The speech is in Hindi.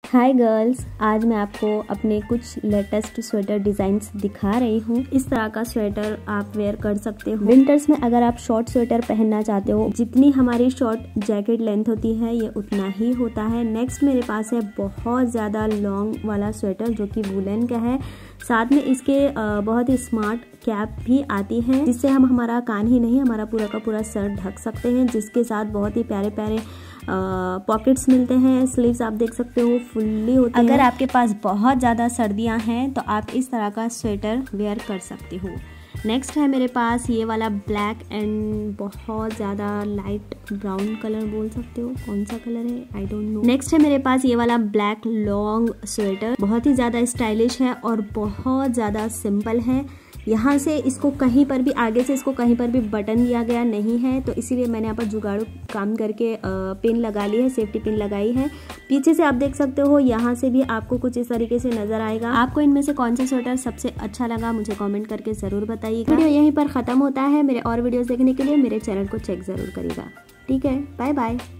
हाय गर्ल्स, आज मैं आपको अपने कुछ लेटेस्ट स्वेटर डिजाइन्स दिखा रही हूँ। इस तरह का स्वेटर आप वेयर कर सकते हो। विंटर्स में अगर आप शॉर्ट स्वेटर पहनना चाहते हो, जितनी हमारी शॉर्ट जैकेट लेंथ होती है ये उतना ही होता है। नेक्स्ट मेरे पास है बहुत ज़्यादा लॉन्ग वाला स्वेटर जो कि वुलन का है। साथ में इसके बहुत ही स्मार्ट कैप भी आती है, जिससे हम हमारा कान ही नहीं हमारा पूरा का पूरा सर ढक सकते हैं, जिसके साथ बहुत ही प्यारे प्यारे पॉकेट्स मिलते हैं। स्लीव्स आप देख सकते हो फुल्ली होते हैं। अगर आपके पास बहुत ज़्यादा सर्दियां हैं तो आप इस तरह का स्वेटर वेयर कर सकते हो। नेक्स्ट है मेरे पास ये वाला ब्लैक एंड बहुत ज़्यादा लाइट ब्राउन कलर बोल सकते हो, कौन सा कलर है आई डोंट नो। नेक्स्ट है मेरे पास ये वाला ब्लैक लॉन्ग स्वेटर, बहुत ही ज़्यादा स्टाइलिश है और बहुत ज़्यादा सिंपल है। यहाँ से इसको कहीं पर भी आगे से इसको कहीं पर भी बटन दिया गया नहीं है, तो इसीलिए मैंने यहाँ पर जुगाड़ू काम करके पिन लगा ली है, सेफ्टी पिन लगाई है। पीछे से आप देख सकते हो, यहाँ से भी आपको कुछ इस तरीके से नजर आएगा। आपको इनमें से कौन सा स्वेटर सबसे अच्छा लगा मुझे कमेंट करके जरूर बताइएगा। वीडियो यहीं पर खत्म होता है। मेरे और वीडियोस देखने के लिए मेरे चैनल को चेक जरूर करिएगा। ठीक है, बाय बाय।